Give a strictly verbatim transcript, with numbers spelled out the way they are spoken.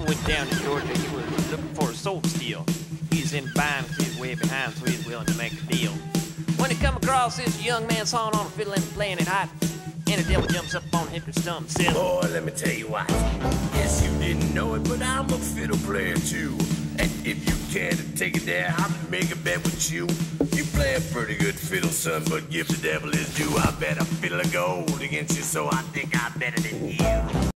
Martin went down to Georgia. He was looking for a soul steal. He's in bind because he's way behind, so he's willing to make a deal. When he come across this young man sawing on a fiddle and playing it hot, and the devil jumps up on him and stump says, boy, let me tell you what. Yes, you didn't know it, but I'm a fiddle player too. And if you care to take it there, I'll make a bet with you. You play a pretty good fiddle, son, but give the devil his due. I bet a fiddle of gold against you, so I think I'm better than you.